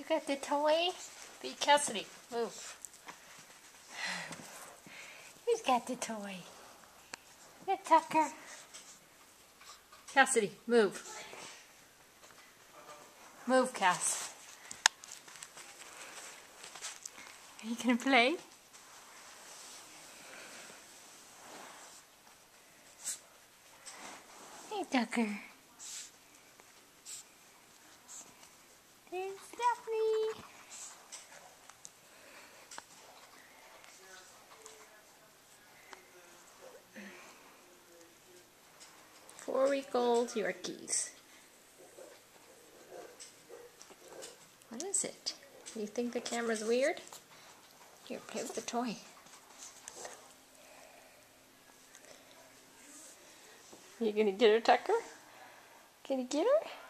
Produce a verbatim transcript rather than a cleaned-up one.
got the toy? Be Cassidy, move. Who's got the toy? The Tucker. Cassidy, move. Move, Cass. Are you gonna play? Hey, Tucker. There's Stephanie. Four-week-old Yorkies. What is it? You think the camera's weird? Here, play with the toy. You gonna get her, Tucker? Can you get her?